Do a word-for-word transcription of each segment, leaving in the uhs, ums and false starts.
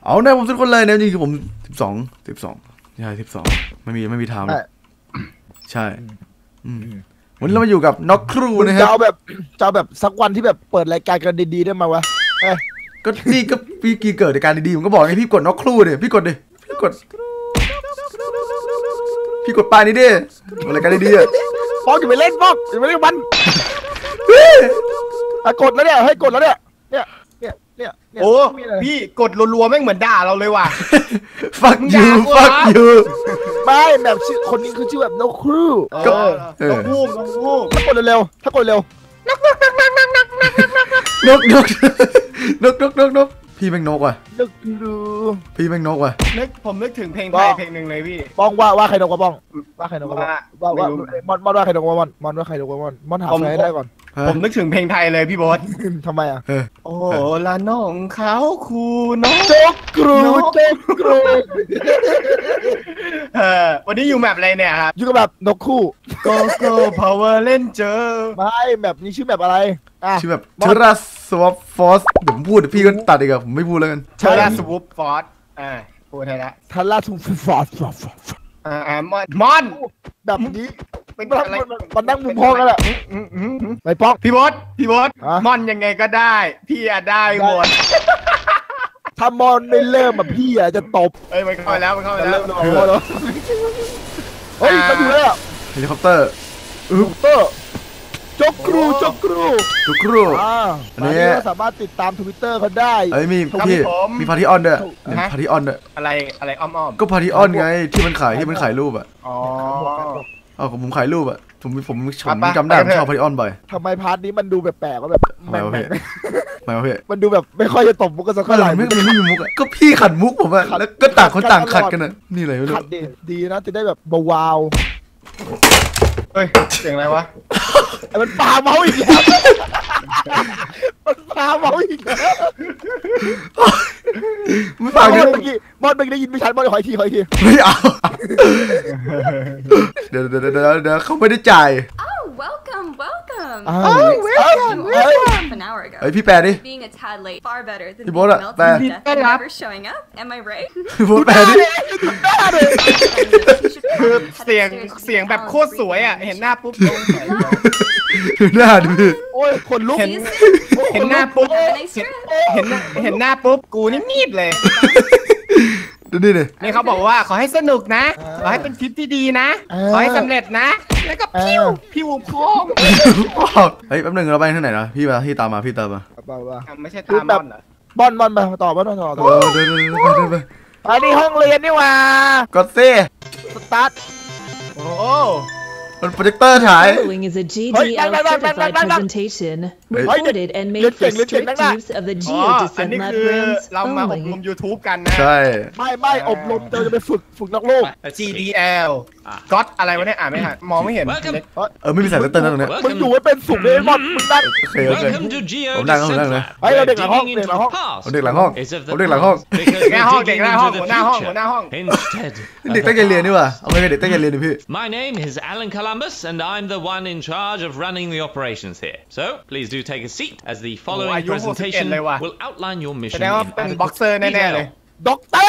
เอาแน่ผมทุกคนเลยเนี่ยจริงๆผมสิบสองสิบสองใช่สิบสองไม่มีไม่มีทางเลยใช่วันนี้เรามาอยู่กับน็อกครูนะครับจะเอาแบบจะเอาแบบสักวันที่แบบเปิดรายการกันดีๆได้ไหมวะก็นี่ก็พี่กีเกิดรายการดีๆผมก็บอกให้พี่กดน็อกครูเนี่ยพี่กดดิพี่กดพี่กดป้ายนี้ดิรายการดีๆอ่ะป้องอย่าไปเล่นป้องอย่าไปเล่นมันกดแล้วเนี่ยให้กดแล้วเนี่ยเนี่ยเนี่ยเนี่ยโอ้พี่กดรัวๆแม่งเหมือนด่าเราเลยว่ะฟักยูฟักยูไม่แบบชื่อคนนี้คือชื่อแบบนกครูก็นกฮูกนกฮูกถ้ากดเร็วถ้ากดเร็วนกนกนกนกนกนกนกนกนกนกนกนกนกพี่แม่งนกว่ะนกดูพี่แม่งนกว่ะนึกผมนึกถึงเพลงไทยเพลงหนึ่งเลยพี่บ้องว่าว่าใครนกวะบ้องว่าใครนกวะว่าว่ามอนมอนว่าใครนกวะมอนมอนว่าใครนกวะมอนมอนหาแฟนได้ก่อนผมนึกถึงเพลงไทยเลยพี่บอสทำไมอ่ะโอ้ละน้องเขาคูน้องโจ๊กกรูโจ๊กกรูเออวันนี้อยู่แมปอะไรเนี่ยครับอยู่กับแบบนกคู่โกโก้พาวเวอร์เล่นเจอไม่แบบนี้ชื่อแบบอะไรชื่อแบบเทราสวอปฟอสเดี๋ยวผมพูดพี่ก็ตัดอีกอะผมไม่พูดแล้วกันเทราสวอปฟอสอ่าพูดให้ละเทราสวอปฟอสอ่าอ่ามอนมอนแบบนี้เป็นอะไรมันนั่งมุมห้องกันแหละไปป้องพี่บอสพี่บอสมอนยังไงก็ได้พี่อะได้หมดถ้ามอนไม่เริ่มแบบพี่อะจะตบเอ้ยมันเข้าแล้วมันเข้าแล้วเฮ้ยมาดูแล้วเฮลิคอปเตอร์เฮลิคอปเตอร์จ็อกครูจ็อกครูจ็อกครูอันนี้สามารถติดตามทวิตเตอร์เขาได้เอ้ยมีพี่มีพาร์ตี้ออนด้วยพาร์ตี้ออนด้วยอะไรอะไรอ้อมๆก็พาร์ตี้ออนไงที่มันขายที่มันขายรูปอ่ะอ๋ออ๋อผมขายรูปอ่ะผมผมผมจำได้ผมชอบพาร์ตี้ออนบ่อยทำไมพาร์ทนี้มันดูแปลกๆว่าแบบไม่โอเคไม่โอเคมันดูแบบไม่ค่อยจะตบมุกกันสักเท่าไหร่ไม่ไม่มีมุกอ่ะก็พี่ขัดมุกผมอ่ะแล้วก็ต่างคนต่างขัดกันอ่ะนี่อะไรไม่รู้ขัดดีดีนะจะได้แบบเบาเฮ้ยเสียงอะไรวะมันปาเมาอีกแล้วมันปาเมาอีกแล้วไม่ฟังเมื่อกี้มอนเมื่อกี้ได้ยินไม่ชัดมอนขออีกทีขออีกทีไม่เอาเดี๋ยวเดี๋ยวเดี๋ยวเดี๋ยวเขาไม่ได้จ่าย Welcome, welcome. Oh, welcome, welcome. An hour ago. เฮ้ยพี่แปลดิ Being a tad late, far better than พี่โบ๊ทอะแปล never showing up. Am I right? พี่โบ๊ทแปลดิคือเสียงเสียงแบบโคตรสวยอ่ะเห็นหน้าปุ๊บหน้าดิโอ้ยคนลุกเห็นเห็นหน้าปุ๊บเห็นเห็นหน้าปุ๊บกูนี่มีดเลยดูนี่เลยนี่เขาบอกว่าขอให้สนุกนะขอให้เป็นทริปที่ดีนะขอให้สำเร็จนะแล้วก็พิ้วพิ้วพองเฮ้ยแป๊บนึงเราไปที่ไหนนะพี่มาพี่ตามมาพี่ตามมาไม่ใช่ตามบอลเหรอบอลบอลไปต่อบอลต่อต่อเดินเดินเดินไปอันนี้ห้องเรียนนี่ว่าก็เซ่สตาร์ทโอ้มันโปรเจคเตอร์ฉาย Following is a จี ดี แอล certified presentation recorded and made for strict use of the Geo Descent Lab rooms เรามาอบรม YouTube กันนะใช่ไม่ไม่อบรมเราจะไปฝึกฝึกนักโลกจี ดี แอล ก็อดอะไรวะเนี่ยอ่านไม่ทันมองไม่เห็นเออไม่มีสายเต้นนั่นตรงนี้มึงอยู่ไว้เป็นสุขเลยมอนมึงนั่งโอเคโอเคผมนั่งผมนั่งเลยไอ้เราเด็กหลังห้องเด็กหลังห้องผมเด็กหลังห้องผมเด็กหลังห้องหน้าห้องเด็กหน้าห้องหัวหน้าห้องหัวหน้าห้องเด็กตั้งใจเรียนนี่ว่ะเอาไปเด็กตั้งใจเรียนดิพี่ My name is Alan Columbus and I'm the one in charge of running the operations here. So please do take a seat as the following presentation will outline your mission in adequate detail. ด็อกเตอร์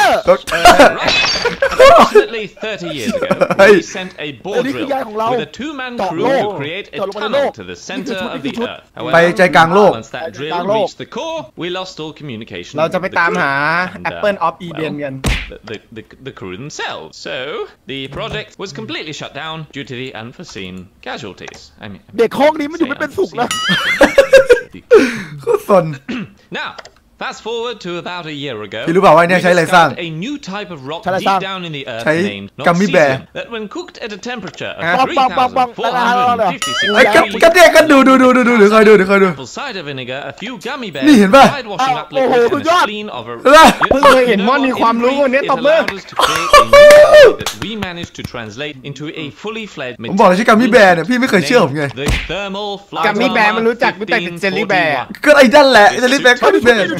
Approximately thirty years ago, we sent a bore drill with a two-man crew to create a tunnel to the center of the Earth. However, once that drill reached the core, we lost all communication. เราจะไปตามหา Apple of Eden กัน The the the crew themselves. So the project was completely shut down due to the unforeseen casualties. I mean, เด็กห้องนี้มันอยู่ไม่เป็นสุขนะโคตรสน Now. Fast forward to about a year ago. พี่รู้เปล่าว่าเนี่ยใช้อะไรสร้าง a new type of rock deep down in the earth named Noxesium that when cooked at a temperature of three thousand four hundred fifty-six ไอ้กันเด็กกันดูดูดูดูดูดูคอยดูดูคอยดู apple cider vinegar a few gummy bears นี่เห็นป่ะ washing up liquid and a spleen of a เพิ่งเคยเห็นมอนมีความรู้วันนี้ตบมือ that we managed to translate into a fully fledged ผมบอกเลยชื่อกัมมี่แบร์เนี่ยพี่ไม่เคยเชื่อผมไงกัมมี่แบร์มันรู้จักรู้จักเป็นเจลลี่แบร์ก็ไอ้นั่นแหละเจลลี่แบร์กัมมี่แบร์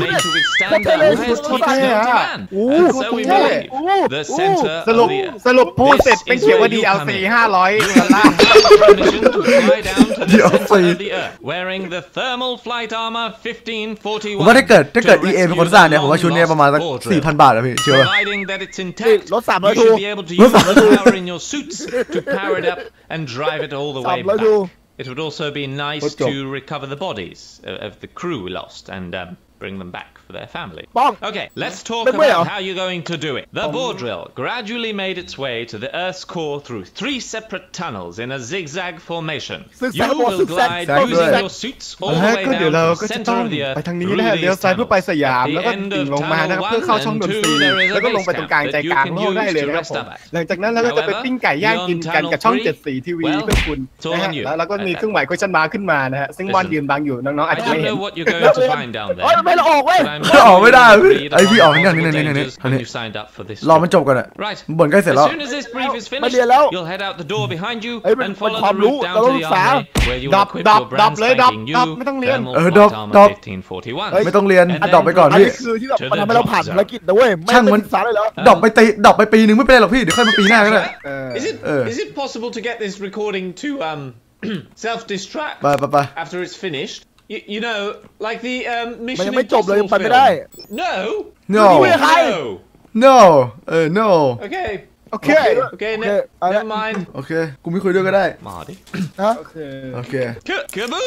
สรุปสรุปพูดเสร็จเป็นเขียนว่า ดี แอล ซี ห้าร้อยดอลลาร์ to the center of the Earth, wearing the thermal flight armor fifteen ผมว่าถ้าเกิดถ้าเกิด อี เอ เป็นคนสร้างเนี่ยผมว่าชุดนี้ประมาณสัก สี่พัน บาทอะพี่เชื่อ Providing that it's intact, รถสามร้อย you ทู should be able to use the power in your suits to power it up and drive it all the way back. It would also be nice to recover the bodies of the crew we lost and um, bring them back for their family. Okay, let's talk about how you're going to do it. The bore drill gradually made its way to the Earth's core through three separate tunnels in a zigzag formation. You will glide using your suits all the way down to the center of the Earth through these tunnels. At the end of tunnel one and two, there is a base camp that you can use to rest up at. หลังจากนั้นเราก็จะไปปิ้งไก่ย่างกินกันกับช่องเจ็ดสีทีวีเพื่อคุณนะฮะแล้วก็มีเครื่องหมาย question mark ขึ้นมานะฮะซึ่งบอลยืนบังอยู่น้องๆอาจจะ I ไม่ don't เห็น know what you're going to find down there. ไม่ละออกเว้ยไม่ออกไม่ได้พี่ไอพี่ออกนี่นี่นี่นี่นี่รอมันจบก่อนอะบ่นใกล้เสร็จแล้ว As soon as this brief is finished, you'll head out the door behind you and follow the route down to the army, where you will equip your brand spanking new thermal flight armor fifteen forty-one. ไม่ต้องเรียนดรอปไปก่อนอันพี่นี้คือที่แบบมันทำให้เราผ่านภารกิจนะเว้ยไม่ต้องศึกษาเลยเหรอดรอปไปตีดรอปไปปีนึงไม่เป็นไรหรอกพี่เดี๋ยวค่อยมาปีหน้าก็ได้ Is it is it possible to get this recording to um self-destruct ไปไปไป after it's finished? You, you know, like the um, มัน Mission ยังไม่จบเลย Impossible ยังไปไม่ได้ film. No. no No. no เออ no Okay. โอเค Okay. ne- Never mind. โอเคกูไม่คุยด้วยก็ได้ Marty. ฮะโอเคโอเค Ka- Kaboom!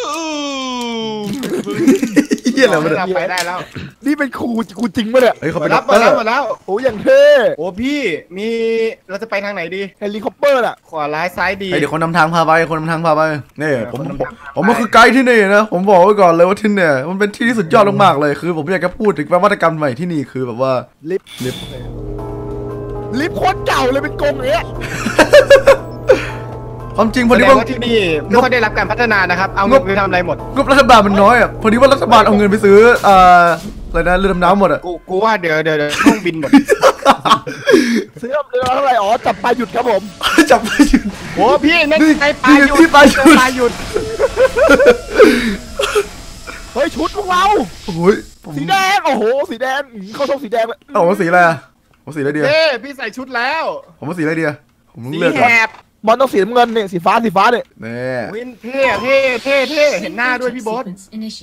เฮียอะไรวะเนี่ยเราไปได้แล้วนี่เป็นครูครูจริงปะเนี่ยเฮ้ยเขาหมเป็ดนแล้ด็วอกหมเตดอแล้วร์หมดแล้วโอ้อย่างเท่โอ้พี่มีเราจะไปทางไหนดีเฮลิคอปเตอร์น่ะขวาร้ายซ้ายดีเฮ้ยเดี๋ยวคนนำทางพาไปคนนำทางพาไปนี่ผมผมผมก็คือไกด์ที่นี่นะผมบอกไว้ก่อนเลยว่าที่เนี่ยมันเป็นที่ที่สุดยอดมากๆเลยคือผมอยากจะพูดถึงนวัตกรรมใหม่ที่นี่คือแบบว่าลิฟต์ลิฟต์ลิฟต์โคตรเก่าเลยเป็นกรงอย่างเงี้ยความจริงพอแสดีดงว่าว่าที่นี่ไม่ค่อยได้รับการพัฒนานะครับเอาเงินไปทำอะไรหมดงบรัฐบาลมันน้อยอ่ะพอดีว่ารัฐบาลเอาเงินไปซื้อเอ่ออะไรนะเรือดำน้ำหมดอ่ะกูกูว่าเดี๋ยวเดี๋ยวเดี๋ยวเครื่องบินหมดซื้อเรือเท่าไหร่อ๋อจับปลาหยุดครับผมจับไปหยุดโอ้พี่นั่นไงปลาหยุดที่ปลาหยุดปลาหยุดเฮ้ยชุดพวกเราโอ้ยผมสีแดงโอ้โหสีแดงเขาชอบสีแดงเลยเอาผมสีอะไรอ่ะผมสีอะไรเดียวเฮ้พี่ใส่ชุดแล้วผมว่าสีอะไรเดียวผมสีเลือกแหก่อนบบอลต้องสีน้ำเงินเนี่ยสีฟ้าสีฟ้าเนี่ยแน่วินเท่เท่เท่เท่เห็นหน้าด้วยพี่โบ๊ท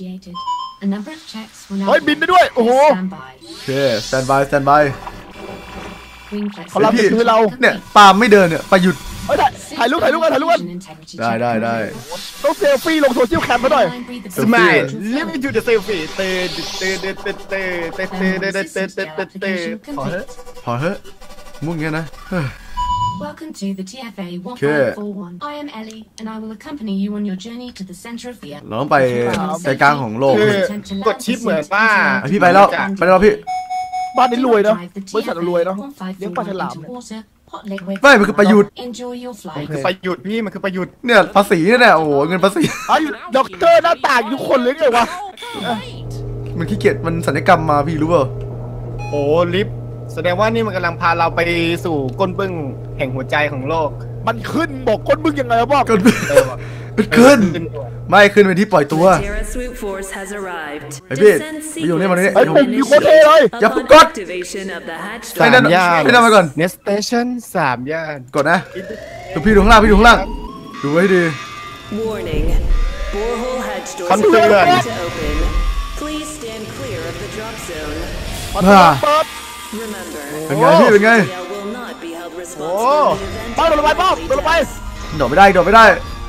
เฮ้ยบินได้ด้วยโอ้โหโอเคสแตนบายสแตนบายเขารับเป็นคือเราเนี่ยปาล์มไม่เดินเนี่ยไปหยุดเฮ้ยถ่ายรูปถ่ายรูปกันถ่ายรูปกันได้ได้ได้ต้องเซลฟี่ลงโซเชียลแคมป์มาหน่อยสมัยลิฟต์อยู่เดอะเซลฟี่เตเตเตเตเตเตเตเตเตเตเตเตเตขอเถอะพอเถอะมุ่งเงี้ยนะ Welcome to the ที เอฟ เอ one five four one. I am Ellie, and I will accompany you on your journey to the center of the earth. เราต้องไปใจกลางของโลกคือกดชิปเหมือนว่าพี่ไปแล้วไปแล้วพี่บ้านนี้รวยเนาะบริษัทรวยเนาะเลี้ยงปลาฉลามไม่มันคือประยุทธ์มันคือประยุทธ์พี่มันคือประยุทธ์เนี่ยภาษีเนี่ยโอ้โหเงินภาษีไอ้ด็อกเตอร์หน้าต่างทุกคนเลยไงวะมันขี้เกียจมันศัลยกรรมมาพี่รู้เปล่าโอ้ลิฟต์แสดงว่านี่มันกำลังพาเราไปสู่ก้นบึ้งแห่งหัวใจของโลกมันขึ้นบอกก้นบึ้งยังไงบอกก็มันขึ้นไม่ขึ้นเป็นที่ปล่อยตัวไอ้พี่ไปอยู่นี่มาเนี่ยไอ้ปุ่มมีโคตรเท่เลยอย่าเพิ่งกดสามย่านไม่ได้มาก่อนเนสเตชันสามย่านกดนะดูพี่ดูข้างล่างพี่ดูข้างล่างดูไว้ดีคอนเตือนอ่าเป็นไงพี่เป็นไงโอ้ป้าโดนลงไปป้าโดนลงไปโดดไม่ได้โดดไม่ได้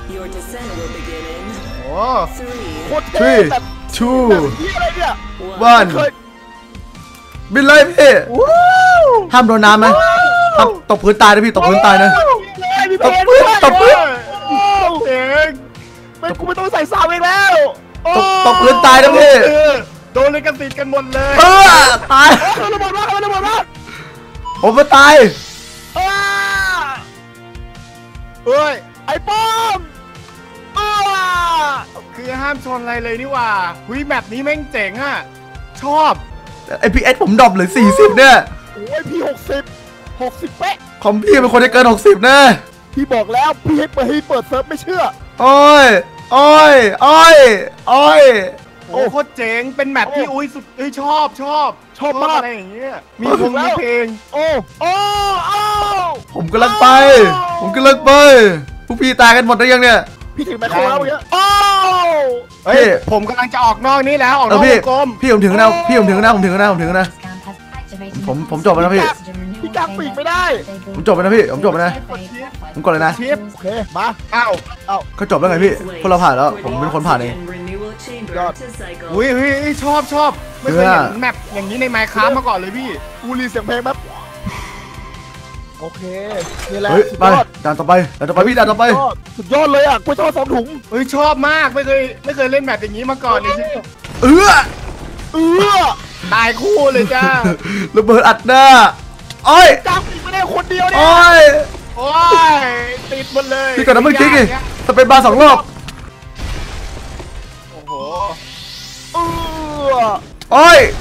โอ้โคตรเท่ three แบบ two นี่อะไรเนี่ย one บินเลยพี่ห้ามโดนน้ำนะห้ามตกพื้นตายนะพี่ตกพื้นตายนะตกพื้นตกพื้นเองไม่กูไม่ต้องใส่ซาวเองแล้วตกตกพื้นตายนะพี่โดนเลยกันติดกันหมดเลยเออตายโดนระเบิดมาโดนระเบิดมาผมมาตายเฮ้ยไอ้ป้อมคือห้ามชนอะไรเลยนี่ว่าหุยแมปนี้แม่งเจ๋งอ่ะชอบไอพีเอสผมดรอปเหลือสี่สิบเนี่ยโอ้ยพี่หกสิบหกสิบเป๊ะคอมพี่เป็นคนที่เกินหกสิบนะพี่บอกแล้วพี่ให้เปิดให้เปิดเซิร์ฟไม่เชื่อโอ้ยโอ้ยโอ้ยโอ้ยโอ้โคตรเจ๋งเป็นแมปที่อุ้ยสุดเอ้ยชอบชอบชอบมากอะไรอย่างเงี้ยมีวงมีเพลงโอ้โอ้โอ้ผมกำลังไป ผมกำลังไปพวกพี่ตายกันหมดได้ยังเนี่ยพี่ถึงแมคโครแล้วเมื่อกี้โอ้เฮ้ยผมกำลังจะออกนอกนี้แล้วออกนอกวงกลมพี่ผมถึงนะพี่ผมถึงนะผมถึงนะผมถึงนะผมผมจบแล้วนะพี่พี่กางปีกไม่ได้ผมจบแล้วนะพี่ผมจบแล้วนะผมกดเลยนะชิปโอเคมาอ้าวเขาจบแล้วไงพี่พวกเราผ่านแล้วผมเป็นคนผ่านเองอุ้ยเฮ้ยชอบชอบไม่เคยเห็นแมปอย่างนี้ในไมค์คราฟมาก่อนเลยพี่กูรีเสียงเพลงแบบโอเคนี่แหละเฮ้ยสุดไปยอดด่านต่อไปด่านต่อไปพี่ด่านต่อไปสุดยอดเลยอ่ะกูชอบสองถุงเฮ้ยชอบมากไม่เคยไม่เคยเล่นแมปอย่างนี้มาก่อนในชีวิตเออเออตายคู่เลยจ้าระเบิดอัดหน้าโอ้ยกางปีกไม่ได้คนเดียวเนี่ยโอ้ยโอ้ยติดหมดเลยพี่กดดับเบิลคลิกดิสเปนบาร์สองรอบโอ้โหเออโอ้ย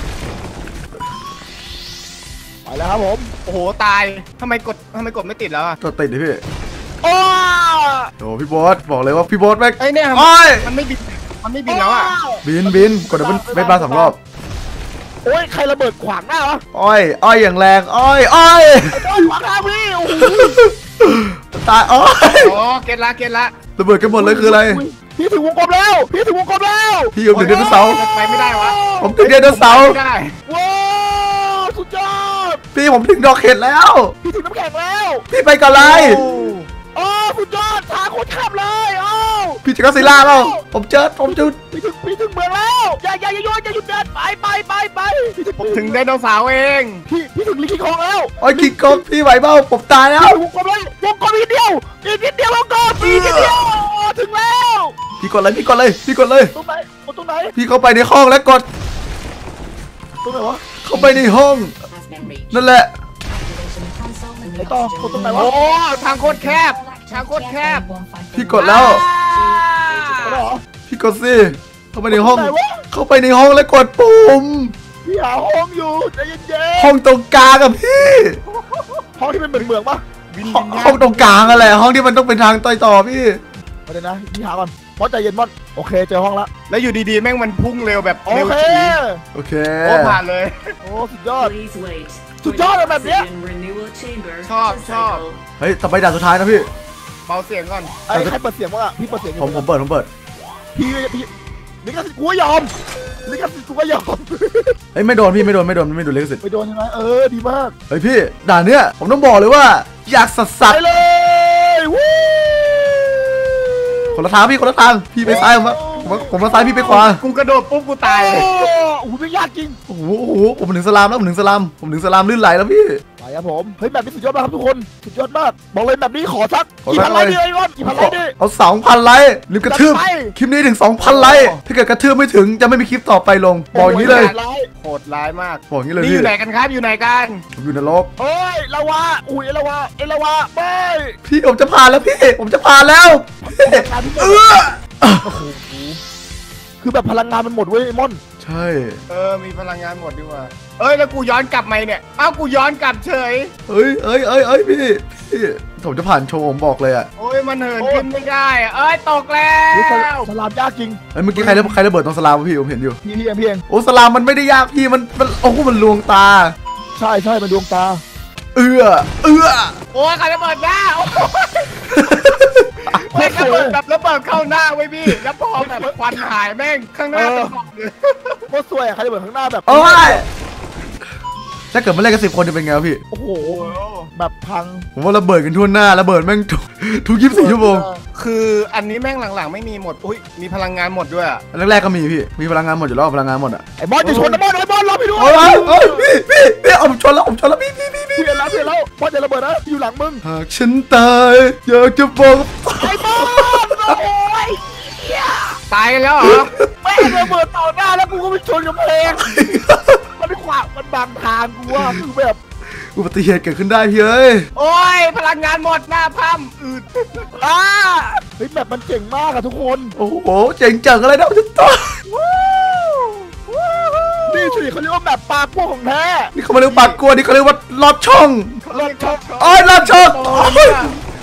ไปแล้วครับผมโอ้โหตายทำไมกดทำไมกดไม่ติดแล้วอะกดติดดิพี่โอ้โอ้พี่โบ๊ทบอกเลยว่าพี่โบ๊ทแม่งไอ้เนี่ยโอ้ยมันไม่บินมันไม่บินแล้วอะบินบินกดดับเบิลสเปนบาร์สองรอบโอ้ยใครระเบิดขวางหน้าวะอ้อยอ้อยอย่างแรงอ้อยอ้อยไอ้ต้นขวางหน้าพี่โอ้โหตายอ้อยโอ้เก็ตละเก็ตละระเบิดกันหมดเลยคืออะไรพี่ถึงวงกลมแล้วพี่ถึงวงกลมแล้วพี่อยู่ถึงไดโนเสาร์ไปไม่ได้วะผมถึงไดโนเสาร์ไม่ได้ว้าวสุดยอดพี่ผมถึงดอกเห็ดแล้วพี่ถึงน้ำแข็งแล้วพี่ไปกับอะไรโอ้สุดยอดทางโคตรขับเลยโอ้พี่จะก็ซิล่าเปล่าผมเจอผมจุดพี่ถึงพี่ถึงเมืองแล้วอย่าอย่าอย่าโยนอย่าหยุดเดินไปไปไปไปพี่ถึงผมถึงไดโนเสาร์เองพี่พี่ถึงลิงคิงคองแล้วโอ้ยกิกกบพี่ไหวเปล่าผมตายแล้ววงกลมเลยวงกลมอีกนิดเดียวอีกนิดเดียววงกลมอีกนิดเดียวถึงแล้วพี่กดเลยพี่กดเลยพี่กดเลยตรงไหนตรงไหนพี่เข้าไปในห้องแล้วกดตรงไหนวะเข้าไปในห้องนั่นแหละไหนต่อกดตรงไหนวะโอ้ทางโคตรแคบทางโคตรแคบพี่กดแล้วตรงไหนเหรอพี่กดสิเข้าไปในห้องไหนวะเข้าไปในห้องแล้วกดปุ่มพี่หาห้องอยู่ใจเย็นห้องตรงกลางอะพี่ๆห้องที่เป็นเหมือนเมืองปะวินห้องวินห้องตรงกลางอะไรห้องที่มันต้องเป็นทางต่อยต่อพี่มาเดี๋ยวนะพี่หาก่อนมอสใจเย็นมอสโอเคเจอห้องละแล้วอยู่ดีๆแม่งมันพุ่งเร็วแบบโอเร็วเคจีโอเคโอ้ผ่านเลยโอ้สุดยอด สุดยอดเลยแบบเนี้ยชอบชอบเฮ้ยต่อไปด่านสุดท้ายนะพี่เบาเสียงก่อนไอ้ใครเปิดเสียงวะพี่เปิดเสียงอยู่ผมผมเปิดผมเปิดพี่พี่ลิขสิทธิ์กูก็ยอมลิขสิทธิ์กูก็ยอมเฮ้ยไม่โดนพี่ไม่โดนไม่โดนไม่โดนลิขสิทธิ์ไปโดนใช่ไหมเออดีมากเฮ้ยพี่ด่านเนี้ยผมต้องบอกเลยว่าอยากสัสสัสไปเลยวู้คนละทางพี่คนละทางพี่ไปซ้ายผมว่าผมว่าผมมาซ้ายพี่ไปขวากูกระโดดปุ๊บกูตายโอ้เลยโหไม่ยากจริงโอ้โหโอ้โหผมถึงสลามแล้วผมถึงสลามผมถึงสลามลื่นไหลแล้วพี่ไปครับผมเฮ้ยแบบนี้สุดยอดมากครับทุกคนสุดยอดมากบอกเลยแบบนี้ขอสักขอกี่สักพันไลค์ดีไอ้ก้อนกี่พันไลค์ดีเอาสองพันไลค์รีบกระทืบจัดไปคลิปนี้ถึงสองพันไลค์ถ้าเกิดกระทืบไม่ถึงจะไม่มีคลิปต่อไปลงบอกอย่างนี้เลยไลค์โหดร้ายมากบอกอย่างนี้เลยนี่อพี่ยู่ไหนกันครับอยู่ไหนกันผมอยู่นรกเฮ้ยละวะอุ้ยละวะเอละวะไปพี่ผมจะผ่านแล้วพี่ผมจะผ่านแล้วพี่งานที่หมเอดอโอ้โหคือแบบพลังงานมันหมดเว้ยไอ้ม่อนใช่เออมีพลังงานหมดดีกว่าเอ้ยแล้วกูย้อนกลับไหมเนี่ยอ้าวกูย้อนกลับเฉยเอ้ยเอ้ยเอ้ยเอ้ยพี่พี่ผมจะผ่านโชว์ผมบอกเลยอ่ะโอ้ยมันเหินขึ้นไม่ได้อะเอ้ยตกแล้เฮ้ยสวสลามยากจริงเอ้ยเมื่อกี้ใครระใครระเบิดตรงสลามวะพี่ผมเห็นอยู่พี่พี่เองพี่เองโอ้สลามมันไม่ได้ยากพี่มันมันโอ้โหมันลวงตาใช่ใช่มันดวงตาเอื้อเอื้อโอ้ยใครระเบิดหน้าโอ้ยแม่งระเบิดแบบระเบิดเข้าหน้าไว้พี่แล้วพอแบบควันหายแม่งข้างหน้าเป็นหมอกเลยโคตรสวยอะใครจะเปิดข้างหน้าแบบโอ้ยถ้าเกิดมาเล่นกันสิบคนจะเป็นไงวะพี่โอ้โหแบบพังผมว่าระเบิดกันทั่วหน้าระเบิดแม่งทุกทุกยี่สิบสี่ชั่วโมงคืออันนี้แม่งหลังๆไม่มีหมดอุ้ยมีพลังงานหมดด้วยอะอันแรกๆก็มีพี่มีพลังงานหมดอยู่แล้วพลังงานหมดอ่ะไอ้บอลจะชนนะบอลไอ้บอลรอพี่ด้วยโอ้ยโอ้ยพี่พี่พี่เอาผมชนแล้วผมชนแล้วพี่พี่พี่พี่เปลี่ยนแล้วเปลี่ยนแล้วบอลจะระเบิดนะอยู่หลังมึงหากฉันตายอยากจะบอกไอ้บอลโอ้ยตายกันแล้วเหรอแม่งระเบิดต่อหน้าแล้วกูก็ไปชนกับเพลงมันไม่ขวางมันบังทางกูว่าคือแบบอุบัติเหตุเกิดขึ้นได้พี่เอ้ยโอ้ยพลังงานหมดหน้าพัมอืดอ่าเฮ้ยแบบมันเจ๋งมากอะทุกคนโอ้โหเจ๋งจังอะไรนะผมจะตายนี่สิเขาเรียกว่าแบบปลาพวกของแท้นี่เขาไม่เรียกว่าปากกลัวนี่เขาเรียกว่าลอดช่องรถช็อปโอ้ยลอดช่องโอ้ย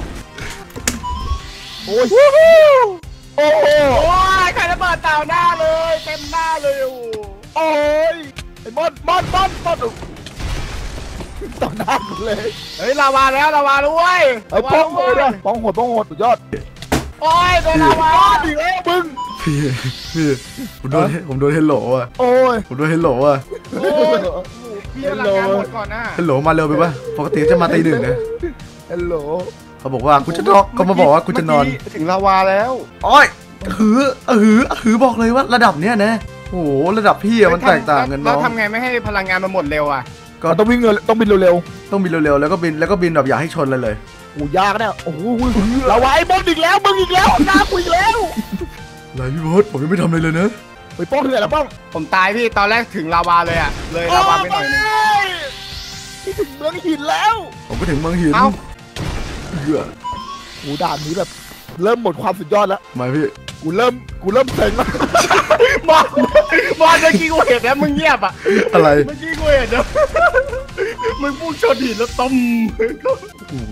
โอ้ยโอ้โหโอ้ยใครระเบิดเต่าหน้าเลยเต็มหน้าเลยโอ้โอ้ยไอ้บอลบอลบอลบอลต่อหน้ากูเลยเฮ้ยลาวาแล้วลาวาแล้วเว้ยไอ้ป้องโหดด้วยป้องโหดป้องโหดสุดยอดโอ้ยโดนลาวาดิเอ้ยมึงพี่พี่ผมโดนผมโดนเฮลโหลอ่ะโอ้ยผมโดนเฮลโหลอ่ะโอ้ยพี่พลังงานหมดก่อนนะเฮลโหลมาเร็วไปป่ะปกติจะมาตีหนึ่งนะฮัลโหลเขาบอกว่ากูจะนอนเขามาบอกว่ากูจะนอนถึงลาวาแล้วโอ้ยหือหือหือบอกเลยว่าระดับเนี้ยนะโอ้โหระดับพี่อะมันแตกต่างกันแล้วเนาะทำไงไม่ให้พลังงานมันหมดเร็วอ่ะก็ต้องวิ่งเร็วต้องบินเร็วต้องบินเร็วๆแล้วก็บินแล้วก็บินแบบอย่าให้ชนเลยเลยๆโอ้ยากเนี่ยโอ้โหเราไว้บอลอีกแล้วมึงอีกแล้วหน้ากูอีกแล้วไรพี่บอสผมยังไม่ทำอะไรเลยนะไปป้องที่ไหนแล้วป้องผมตายพี่ตอนแรกถึงลาวาเลยอ่ะเลยลาวาไปหน่อยนึงที่ถึงเมืองหินแล้วผมก็ถึงเมืองหินเอ้าเหี้ยโอ้ด่านนี้แบบเริ่มหมดความสุดยอดแล้วมาพี่กูเริ่มกูเริ่มเซ็งแล้วบอลบอลเมื่อกี้กูเห็นนะมึงเงียบอ่ะอะไรเมื่อกี้กูเห็นนะมึงพุ่งชนหินแล้วต้มโอ้โห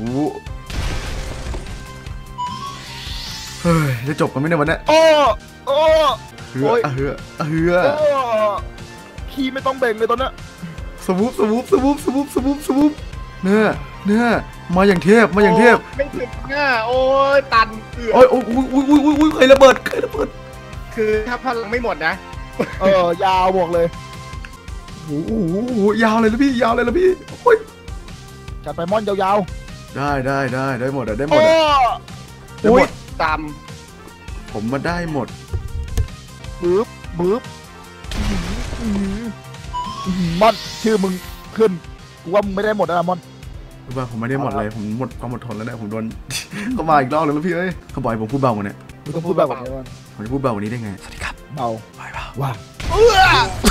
เฮ้ยจะจบกันไหมเนี่ยวันนี้โอ้โอ้เฮืออะเฮืออะเฮือโอ้ขี้ไม่ต้องเบ่งเลยตอนนี้สวูปสวูปสวูปสวูปสวูปสวูปเนี่ยเนี่ยมาอย่างเทพมาอย่างเทพไม่ถึงอ่ะโอ้ยตันเอือโอ้ยโอ้ยอุ้ยอุ้ยอุ้ยอุ้ยอุ้ยใครระเบิดใครระเบิดคือถ้าพลังไม่หมดนะเออยาวบอกเลยโอ้โหโอ้โหยาวเลยนะพี่ยาวเลยนะพี่โอ้ยจัดไปม่อนยาวได้ได้ได้ได้หมดอะได้ๆหมดโอ้อะได้หอุ้มยดตามผมมาได้หมดบึ๊บบึ๊บอื้อหืออื้อหืออื้อหือม่อนชื่อมึงขึ้นกูว่ามึงไม่ได้หมดนะม่อนรู้ป่ะผมไม่ได้หมดเลยผมหมดความอดทนแล้วเนี่ยผมโดน เขามาอีกรอบเลยแล้วพี่เอ้ยเขาบอกให้ผมพูดเบากว่านี้มึงต้องพูดแบบนี้ม่อนผมจะพูดเบากว่านี้ได้ไงสวัสดีครับเบาไหวเปล่าว่าเอื้อ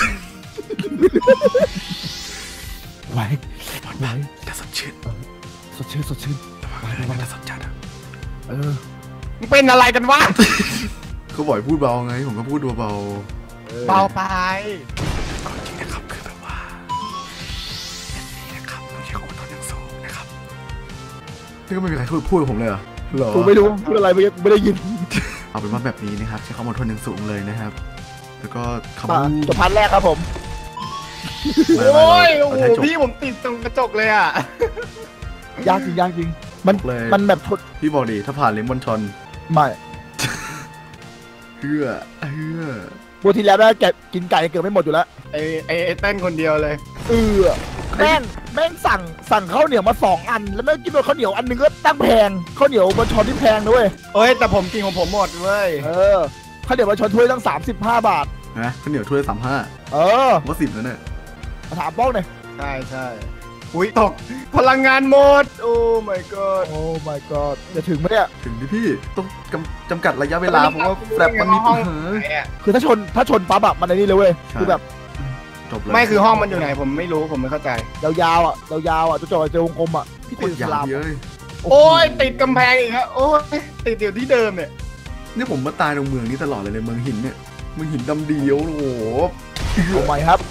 ไหวไหวน่าสดชื่นสดชื่นสดชื่นไหวไหวน่าสดจัดอะเออมึงเป็นอะไรกันวะเขาบอกให้พูดเบาไงผมก็พูดเบาเบาไปๆจริงนะครับคือแบบว่านี่นะครับต้องใช้ความอดทนอย่างสูงนะครับนี่ก็ไม่มีใครพูดพูดกับผมเลยเหรอเหรอกูไม่รู้พูดอะไรเมื่อกี้กูไม่ได้ยินเอาเป็นว่าแบบนี้นะครับใช้ความอดทนอย่างสูงเลยนะครับ แล้วก็คำมาพูดจบพาร์ทแรกครับผมไม่ไม่โอ้ยเราโอ้เราโหใช้จบพี่ผมติดตรงกระจกเลยอ่ะยากจริงยากจริงมันเลยมันแบบทดพี่บอกดิถ้าผ่านลิมบอนชอนไม่เฮือเฮือบัวที่แล้วได้แกะกินไก่เกือบไม่หมดอยู่แล้วไอ้ไอ้ไอ้เต้นคนเดียวเลยเออแม่งแม่งสั่งสั่งข้าวเหนียวมาสองอัน แล้วแม่งกินโดนข้าวเหนียวอันหนึงก็ตั้งแพงข้าวเหนียวบนช้อนที่แพงด้วยเอ้ยแต่ผมกินของผมหมดเว้ยเออข้าวเหนียวบนช้อนถ้วยตั้งสามสิบห้าบาทนะข้าวเหนียวถ้วยสามห้าเออว่าสิบแล้วเนี่ยมาถามป้องหน่อยใช่ใช่อุ้ยตกพลังงานหมด โอ้ my god โอ้ my god จะถึงไหมเนี่ยถึงดิพี่ต้องจำจำกัดระยะเวลาเพราะว่าแฟลปมันมีปัญหาคือถ้าชนถ้าชนปั๊บอะมันในนี่เลยเว้ยใช่คือแบบจบเลยไม่คือห้องมันอยู่ไหนผมไม่รู้ผมไม่เข้าใจยาวๆอะยาวๆอะจะจอดเจอวงกลมอะพี่โคติตดรสยาวลามพี่เอ้ยโอ้ยติดกำแพงอีกครับโอ้ยติดอยู่ที่เดิมเนี่ยนี่ผมมาตายตรงเมืองนี้ตลอดเลยในเมืองหินเนี่ยเมืองหินดำเดียวโอ้โหเอาใหม่ครับ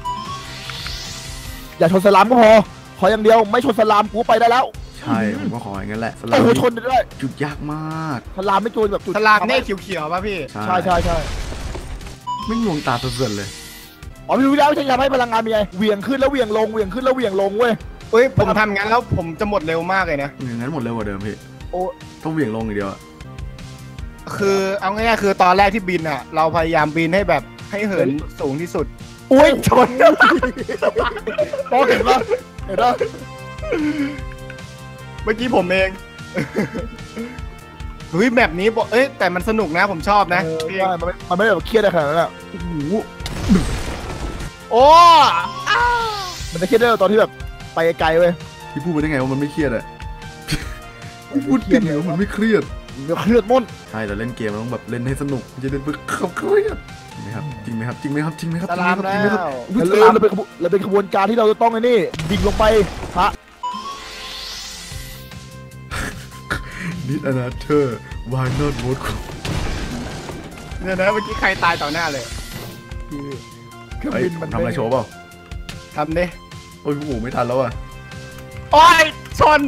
อย่าชนสลามก็พอขออย่างเดียวไม่ชนสลามกูไปได้แล้วใช่ผมก็ขออย่างนั้นแหละสลาโอ้มโหชนได้ด้วยจุดยากมากสลามไม่ชนแบบจุดสลามเนี่ยเขียวๆป่ะพี่ใช่ใช่ใช่ไม่งวงตาเสื่อนเลยอ๋อพี่รู้แล้วใช่ทำให้พลังงานมีไงเหวี่ยงขึ้นแล้วเหวี่ยงลงเหวี่ยงขึ้นแล้วเหวี่ยงลงเว้ยเอ้ยผมทำงั้นแล้วผมจะหมดเร็วมากเลยนะอย่างนั้นหมดเร็วกว่าเดิมพี่โอ้ต้องเหวี่ยงลงอย่างเดียวอะคือเอาง่ายๆคือตอนแรกที่บินอ่ะ เราพยายามบินให้แบบให้เหินสูงที่สุดอุ้ยชนมองเห็นปะเห็นปะเมื่อกี้ผมเองเฮ้ยแบบนี้บอกเอ้ยแต่มันสนุกนะผมชอบนะเออใช่มันไม่มันไม่ได้แบบเครียดอะไรขนาดนั้นอะโอ้โหโอ้มันจะเครียดได้ตอนที่แบบไปไกลเว้ยพี่พูดไปได้ไงว่ามันไม่เครียดอะพี่พูดจริงเหรอมันไม่เครียดเดี๋ยวเครียดมุ่นใช่เราเล่นเกมเราต้องแบบเล่นให้สนุกไม่ใช่เล่นเพื่อขับเครียดจริงไหมครับจริงไหมครับจริงไหมครับจริงไหมครับสลามจแล้ริงไหมครับวอุ๊ยแล้วสลามเราเป็นขบวนเราเป็นขบวนการที่เราจะต้องไอ้นี่ดิ่งลงไปฮะนิดอนาเธอร์ why not vote เนี่ยนะเมื่อกี้ใครตายต่อหน้าเลยเครื่องเฮ้ยบินผมัมนทำอะไรโชว์เปล่าทำดิโอ้ยโอ้โหไม่ทันแล้วอ่ะโอ้ยชน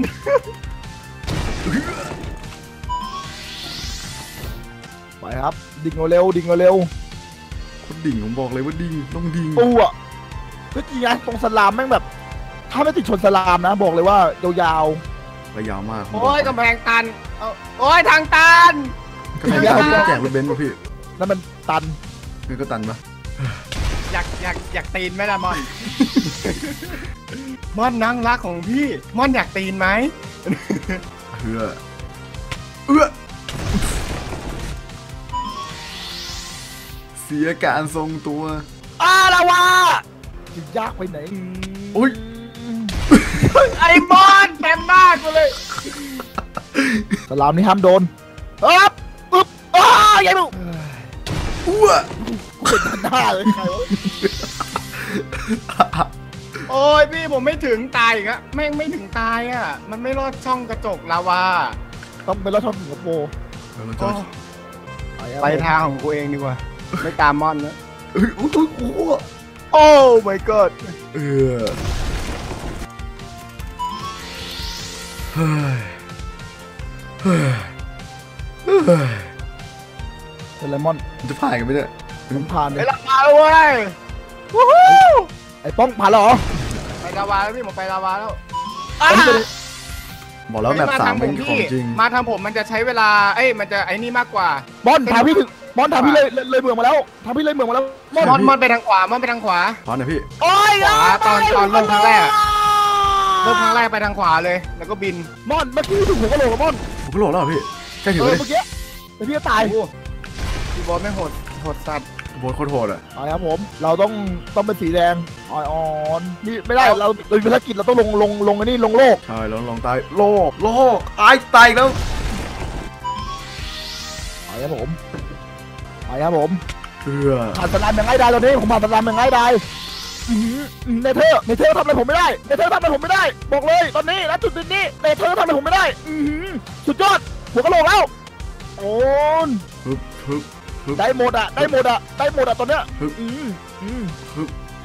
ไปครับดิ่งเร็วดิ่งเร็วคนดิ่งผมบอกเลยว่าดิ่งต้องดิ่งปูอ่ะก็จริงนะตรงสลามแม่งแบบ ถ้าไม่ติดชนสลามนะ บอกเลยว่ายาวระยาวมากโอ้ยกำแพงตันเอาโอ้ยทางตันๆก็ไม่ได้แจกรถเบนซ์ป่ะพี่แล้วมันตันนี่ก็ตันปะอยากอยากอยากตีนไหมล่ะมอน มอนนั่งรักของพี่มอนอยากตีนไหมเฮือเอื้อเสียการทรงตัวอ้าละวะจะยากไปไหนอุ้ยไอ้มอนเต็มมากเลยสลามนี่ห้ามโดนอ๊บปึ๊บอ้าใหญ่บุอ้วเป็นหน้าเลยใครวะโอ้ยพี่ผมไม่ถึงตายอีกอะแม่งไม่ถึงตายอะมันไม่รอดช่องกระจกลาวาต้องไปรอดช่องสิงคโปร์โอ้ไปทางของกูเองดีกว่าไม่ตามมอนนะเอ้ยโอ้โหโอ้ my god เออเฮ้ยเฮ้ยเฮ้ยเป็นไรมอนมันจะผ่านกันไหมเนี่ยผมผ่านเลไปยลาวาแล้วเว้ยวู้ฮู้ไอ้ป้องผ่านแล้วเหรอไปลาวาแล้วพี่ผมไปลาวาแล้วอันนี้เป็นบอกแล้วแมปสามเป็นของจริงมาทางผมมันจะใช้เวลาเอ้ยมันจะไอ้นี่มากกว่าบอลทางพี่ถึงบอลทางพี่เลยเลยเลยเมืองมาแล้วทางพี่เลยเมืองมาแล้วมอนมอนมอนไปทางขวามอนไปทางขวาพร้อมนะพี่โอ้ยขวาตอนตอนเริ่มครั้งแรกอะเริ่มครั้งแรกไปทางขวาเลยแล้วก็บินมอนเมื่อกี้ถึงหัวกะโหลกมอนผมก็โหลดแล้วเหรอพี่ใกล้ถึงเอเลอย เมื่อกี้แต่พี่จะตายโอ้พี่บอสไม่โหดโหดสัตว์โบนโคตรโหดอ่ะเอาครับผมเราต้องต้องเป็นสีแดงอ่อนๆนี่ไม่ได้เราเรามีภารกิจเราต้องลงลงลงอันนี้ลงโลกใช่ลองลองตายโลกโลกไอ้ตายแล้วเอาครับผมเอาครับผมเอือผ่านสลามอย่างง่ายดายตอนนี้ผมผ่านสลามอย่างง่ายดายเนเธอร์เนเธอร์ทำอะไรผมไม่ได้เนเธอร์ทำอะไรผมไม่ได้บอกเลยตอนนี้ณจุดนี้เนเธอร์ทำอะไรผมไม่ได้สุดยอดหัวกะโหลกแล้วโอ้นฮึบฮึบฮึบได้หมดอะได้หมดอะได้หมดอะตอนเนี้ยฮึบอืมอืมฮึบ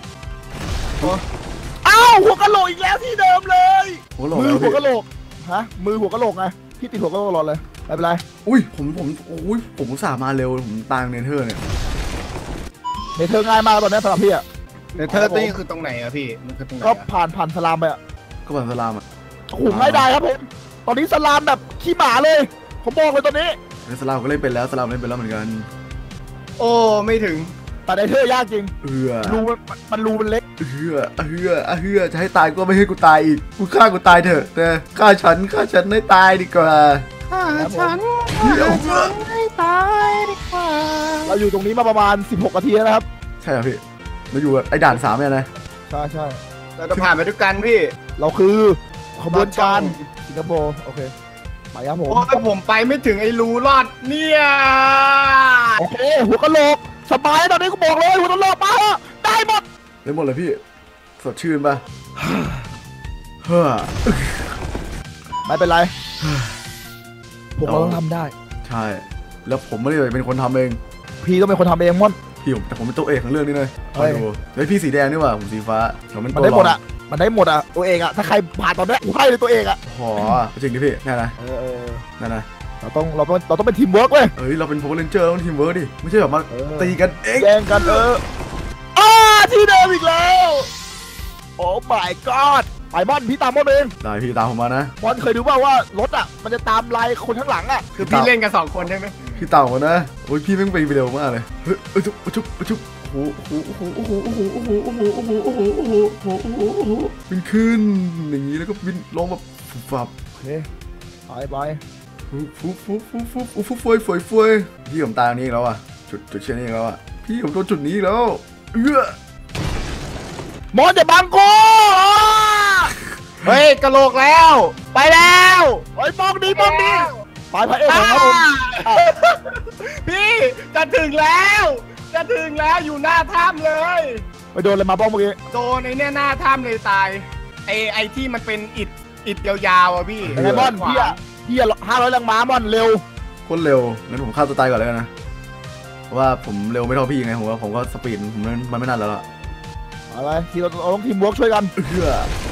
อ้าวหัวกะโหลกอีกแล้วที่เดิมเลยหัวโหลมือแล้วหัวพี่กะโหลกฮะมือหัวกะโหลกไงพี่ติดหัวกะโหลกตลอดเลยไม่เป็นไรอุ้ยผมผมอุ้ยผมอุตส่าห์มาเร็วผมตางเนเธอร์เนี่ยเนเธอร์ง่ายมากตอนนี้สำหรับพี่อะเนเธอร์นี่คือตรงไหนอะพี่มันคือตรงไหนก็อะผ่านผ่านสลามไปอะก็บันสลามอ่ะโอ้โหง่ายดายครับผมตอนนี้สลามแบบขี้หมาเลยผมบอกเลยตอนนี้ในสลามก็เล่นเป็นแล้วสลามเล่นเป็นแล้วเหมือนกันโอ้ไม่ถึงแต่เนเธอร์ยากจริงเอือรูมันมันรูมันเล็กเอือเอือเอือจะให้ตายก็ไม่ให้กูตายอีกกูฆ่ากูตายเถอะแต่ฆ่าฉันฆ่าฉันให้ตายดีกว่าฆ่าฉันเดี๋ยวให้ตายดีกว่าเราอยู่ตรงนี้มาประมาณสิบหกนาทีแล้วนะครับใช่เหรอพี่เราอยู่ไอ้ด่านสามเนี่ยนะใช่ใช่เราจะผ่านไปด้วยกันพี่เราคือขบวนการสิงคโปร์โอเคไปครับผมโอ้ยผมไปไม่ถึงไอ้รูรอดเนี่ยโอเคหัวกะโหลกสบายตอนนี้กูบอกเลยหัวกะโหลกมาเถอะได้หมดได้หมดเลยพี่สดชื่นปะเฮ้อไม่เป็นไรพวกเราต้องทำได้ใช่แล้วผมไม่ได้เป็นคนทำเองพี่ต้องเป็นคนทำเองม่อนพี่ผมแต่ผมเป็นตัวเอกของเรื่องนี้เลยเฮ้ยดูเฮ้ยพี่สีแดงนี่หว่าผมสีฟ้าผมเป็นมันตัวได้หมดรอ่ะมันได้หมดอ่ะตัวเองอ่ะถ้าใครผ่านตอนนี้กูให้เลยตัวเองอ่ะหอจริงดิพี่นี่นนะเออเออนั่นนะเราต้องเราต้องเราต้องเป็นทีมเวิร์กเว้ยเอ้ยเราเป็นโพลเรนเจอร์ต้องทีมเวิร์กดิไม่ใช่แบบมาเออตีกันเองแย่งกันเอออ้าที่เดิมอีกแล้วโอ้ my god ไปม่อนพี่ตามม่อนเองได้พี่ตามผมมานะม่อนเคยดูว่าว่ารถอ่ะมันจะตามลายคนข้างหลังอ่ะคือพี่เล่นกันสองคนใช่ไหมพี่เต่านะโอ้ยพี่แม่งไปเร็วมากเลยเฮ้ยเอ้ยจุ๊บจุ๊บจุ๊บโอ้โหโอ้โหโอ้โหโอ้โหโอ้โหโอ้โหโอ้โหโอ้โหโอ้โหโอ้โหโอ้โหโอ้โหบินขึ้นอย่างนี้แล้วก็บินลงแบบฟุบฟับโอเคไปไปฟุบฟุบฟุบฟุบฟุบฟุบฟุบฟวยฟวยฟวยพี่ผมตายตรงนี้อีกแล้วอ่ะจุดจุดเชื่อนี่อีกแล้วอ่ะพี่ผมโดนจุดนี้อีกแล้วเอื้อม่อนอย่าบังกูเฮ้ยกระโหลกแล้ว ไปแล้วไอ้ยมองดีมองดีไปพระเอกของครับผมพี่จะถึงแล้ว จะถึงแล้วอยู่หน้าถ้ำเลยไปโดนอะไรมาบ้างเมื่อกี้โดนไอ้เนี่ยหน้าถ้ำเลยตายไอ้ไอ้ที่มันเป็นอิฐอิฐยาวๆอ่ะพี่ไอ้ม่อนพี่อะพี่อะห้าร้อยแรงม้าม่อนเร็วโคตรเร็วงั้นผมฆ่าตัวตายก่อนเลยนะเพราะว่าผมเร็วไม่เท่าพี่ไงผมว่าผมก็สปีดผมมันมันไม่นานแล้วล่ะอะไรที่เราเราต้องทีมเวิร์กช่วยกันเอื้อ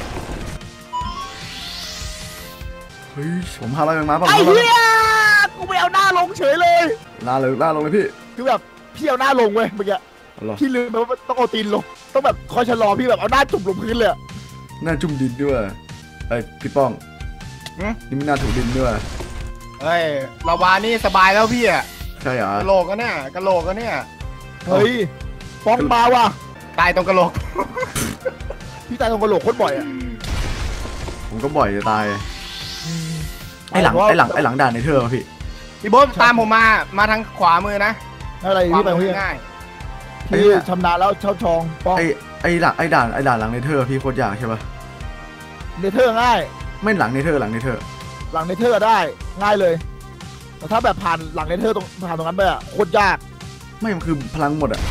เฮ้ยผมพาอะไรมาป่ะไอ้เหี้ยกูไปเอาหน้าลงเฉยเลยลาเลยลาลงเลยพี่คือแบบพี่เอาหน้าลงเว้ยเมื่อกี้เอาเหรอพี่ลืมไปว่าต้องเอาตีนลงต้องแบบคอยชะลอพี่แบบเอาหน้าจุ่มลงพื้นเลยอะหน้าจุ่มดินด้วยไอ้พี่ป้องนี่ไม่น่าถูกดินด้วยเฮ้ยลาวานี่สบายแล้วพี่อ่ะใช่เหรอกะโหลกก็เนี่ยกะโหลกก็เนี่ยเฮ้ยป้องมาว่ะตายตรงกะโหลกพี่ตายตรงกระโหลกโคตรบ่อยอ่ะผมก็บ่อยจะตายไอ้หลังไอ้หลังไอ้หลังด่านในเธอพี่พี่โบ๊ทตามผมมามาทางขวามือนะอะไรขวาพี่ไปมืพี่อง่ายพี่ชำนาญแล้วเช่าชองป้องไอ้ไอ้หลังไอ้ด่านไอ้ด่านหลังในเธอพี่โคตรยากใช่ปะเนเธอร์ง่ายไม่หลังในเธอหลังในเธอหลังเนเธอร์ได้ง่ายเลยแต่ถ้าแบบผ่านหลังเนเธอร์ตรงผ่านตรงนั้นไปอ่ะโคตรยากไม่มันคือพลังหมดอะ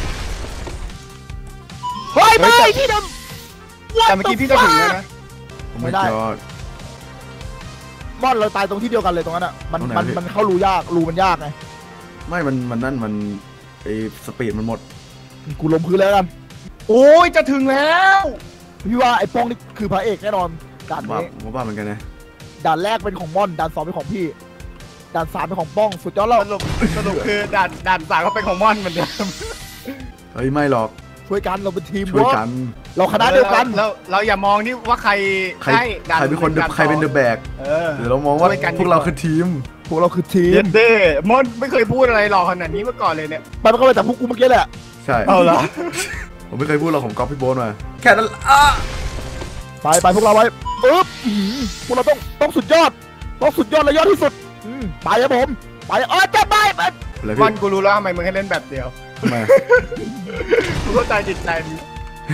เฮ้ยไม่ที่เดิมแต่เมื่อกี้พี่ก็ถึงแล้วนะผมไม่จอดมอนเราตายตรงที่เดียวกันเลยตรงนั้นอ่ะมันมันมันเข้ารูยากรูมันยากไงไม่มันมันนั่นมันไอ้สปีดมันหมดกูลงพื้นแล้วกันโอ้ยจะถึงแล้วพี่ว่าไอ้ป้องนี่คือพระเอกแน่นอนด่านว่านี้ว่าเหมือนกันนะด่านแรกเป็นของม่อนด่านสองเป็นของพี่ด่านสามเป็นของป้องสุดยอดแล้วสรุปสรุปคือด่านด่านสามก็เป็นของม่อนเหมือนเดิมเฮ้ยไม่หรอกช่วยกันเราเป็นทีมช่วยกันเราคณะเดียวกันแล้วเราอย่ามองนี่ว่าใครใครได้ด่านใครเป็นคนด่าใครเป็นเดอะแบกเออเดี๋ยวเรามองว่าช่วยกันพวกเราคือทีมพวกเราคือทีเด็มดเด้ม่อนไม่เคยพูดอะไรหรอกขนาดนี้มาก่อนเลยเนี่ยไปมันก็ไปแต่พวกกูเมื่อกี้แหละใช่เอาละผมไม่เคยพูดหรอกผมก๊อปพี่โบ๊ทมาแค่นั้นอ่ะไปไปพวกเราไว้ปึ๊บอื้อหือพวกเราต้องต้องสุดยอดต้องสุดยอดและยอดที่สุดอืมไปครับผมไปเออจะไปไปอะไรม่อพี่นกูรู้แล้วทำไมมึงให้เล่นแบบเดียวทำไมกูเข้าใจจิตใจมึง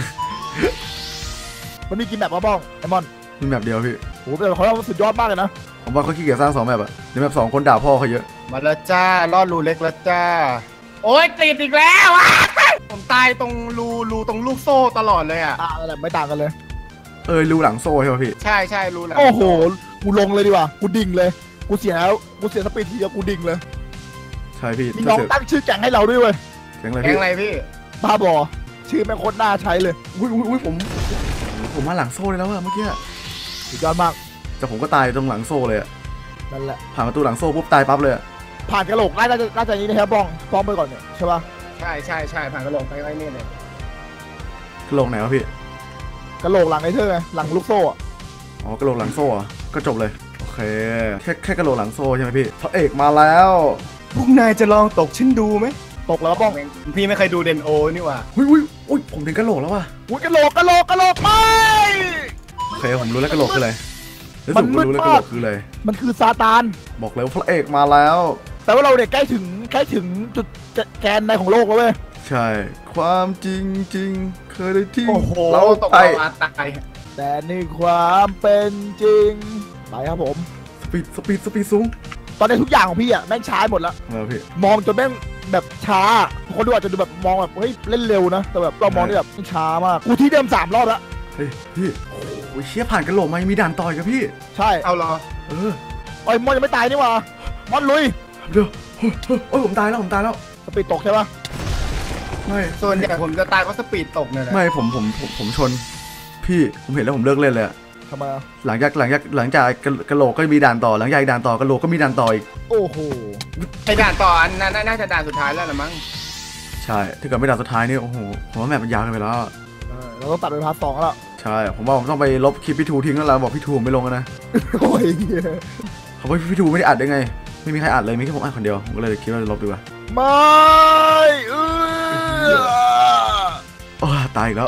มันมีกี่แมปวะบ้องไอมอนมีแบบเดียวพี่โหแต่เขาเราสุดยอดมากเลยนะผมว่าเขาขี้เกียจสร้างสองแบบอะในแบบสองคนด่าพ่อเขาเยอะมาแล้วจ้าลอดรูเล็กแล้วจ้าโอ๊ยติดอีกแล้วอ่ะผมตายตรงรูรูตรงลูกโซ่ตลอดเลยอ่ะอ่าอะไรไม่ต่างกันเลยเออรูหลังโซ่ใช่ป่ะพี่ใช่ใช่รูแหละโอ้โหกูลงเลยดีกว่ากูดิ่งเลยกูเสียแล้วกูเสียสปีดทีเดียวกูดิ่งเลยใช่พี่มีน้องตั้งชื่อแก๊งให้เราด้วยเว้ยแข่งอะไรแกงพี่อะไรพี่บ้าบอชื่อแม่งโคตรน่าใช้เลยอุ้ยอุ้ยอุ้ยผมผมมาหลังโซ่เลยแล้วอะเมื่อกี้สุดยอดมากแต่ผมก็ตายตรงหลังโซ่เลยอะนั่นแหละผ่านประตูหลังโซ่ปุ๊บตายปั๊บเลยอะผ่านกระโหลกน่าจะน่าจะนี้นะครับบ้องบ้องไปก่อนเนี่ยใช่ป่ะใช่ใช่ใช่ผ่านกระโหลกไปไว้นี่เลยกระโหลกไหนวะพี่กระโหลกหลังไอ้เธอไงหลังลูกโซ่อะอ๋อกระโหลกหลังโซ่อะก็จบเลยโอเคแค่แค่กระโหลกหลังโซ่ใช่ไหมพี่พระเอกมาแล้วพวกนายจะลองตกฉันดูไหมตกแล้วบ้องพี่ไม่เคยดูเดนโอนี่หว่าอุ้ยอุ้ยอุ้ยผมถึงกระโหลกแล้วว่ะอุ้ยกระโหลกกระโหลกกระโหลกไม่โอเคผมรู้แล้วกระโหลกคืออะไรรู้สึกว่ารู้แล้วกระโหลกคืออะไรมันคือซาตานบอกเลยว่าพระเอกมาแล้วแต่ว่าเราเนี่ยใกล้ถึงใกล้ถึงจุดแกนในของโลกแล้วเว้ยใช่ ความจริงจริงเคยได้ทิ้งโอ้โหเราตกไปลาวาตายแต่ในความเป็นจริงไปครับผมสปีดสปีดสปีดสูงตอนนี้ทุกอย่างของพี่อ่ะแม่งช้าหมดแล้วมาพี่มองจนแม่งแบบช้าคนดูอาจจะดูแบบมองแบบเฮ้ยเล่นเร็วนะแต่แบบเรามองได้แบบช้ามากกูที่เดิมสามรอบแล้วเฮ้ยพี่โอ้โหเชี่ยผ่านกระโหลกมายังมีด่านต่อยกับพี่ใช่เอาเหรอเออไอ้ยมอนยังไม่ตายนี่หว่ามอนลุยเดี๋ยวโอ้ยโอ้ยผมตายแล้วผมตายแล้วสปีดตกใช่ปะไม่ส่วนใหญ่ผมจะตายเพราะสปีดตกเนี่ยแหละไม่ผมผมผมผมชน พี่ผมเห็นแล้วผมเลิกเล่นเลยอะทำไมอะหลังจากหลังจากหลังจากกระกระโหลกก็มีด่านต่อหลังจากด่านต่อกระโหลกก็มีด่านต่ออีกโอ้โหไอ้ด่านต่ออันนั้นน่าจะด่านสุดท้ายแล้วละมั้งใช่ถ้าเกิดไม่ด่านสุดท้ายนี่โอ้โหผมว่าแมปมันยาวเกินไปแล้วเออเราต้องตัดไปพาร์ทสองแล้วใช่ผมว่าผมต้องไปลบคลิปพี่ทูทิ้งแล้วล่ะบอกพี่ทูผมไม่ลงแล้วนะโอ้ยเหี้ยเขาบอกพี่ทูไม่ได้อัดได้ไงไม่มีใครอัดเลยมีแค่ผมอัดคนเดียวผมก็เลยคิดว่าจะลบดีกว่าไม่เออโอ้ยตายอีกแล้ว